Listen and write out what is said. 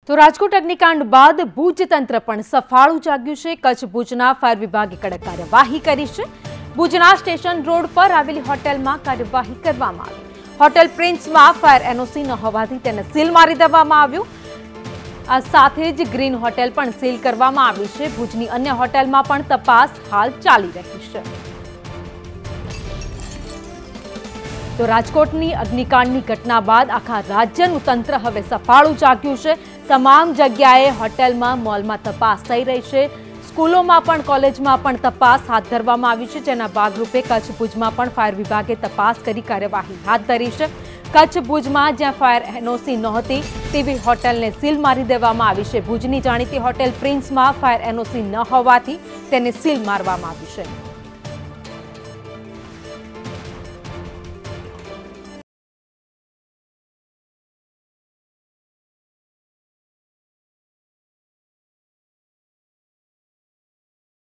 તો રાજકોટ અગ્નિકાંડ બાદ ભુજ તંત્ર પણ સફાળું જાગ્યું છે। કચ્છ ભુજના ફાયર વિભાગે કડક કાર્યવાહી કરી છે। ભુજના સ્ટેશન રોડ પર આવેલી હોટેલમાં કાર્યવાહી કરવામાં આવી। હોટેલ પ્રિન્સમાં ફાયર એનઓસી ન હોવાથી તેને સીલ મારી દેવામાં આવ્યું। આ સાથે જ ગ્રીન હોટેલ પણ સીલ કરવામાં આવી છે। ભુજની અન્ય હોટેલમાં પણ તપાસ હાલ ચાલી રહી છે। તો રાજકોટની અગ્નિકાંડની ઘટના બાદ આખા રાજ્યનું તંત્ર હવે સફાળું જાગ્યું છે। તમામ જગ્યાએ હોટેલમાં મોલમાં તપાસ થઈ રહી છે। સ્કૂલોમાં પણ કોલેજમાં પણ તપાસ હાથ ધરવામાં આવી છે। જેના ભાગરૂપે કચ્છ ભુજમાં પણ ફાયર વિભાગે તપાસ કરી કાર્યવાહી હાથ ધરી છે। કચ્છ ભુજમાં જ્યાં ફાયર એનઓસી નહોતી તેવી હોટેલને સીલ મારી દેવામાં આવી છે। ભુજની જાણીતી હોટેલ પ્રિન્સમાં ફાયર એનઓસી ન હોવાથી તેને સીલ મારવામાં આવી છે।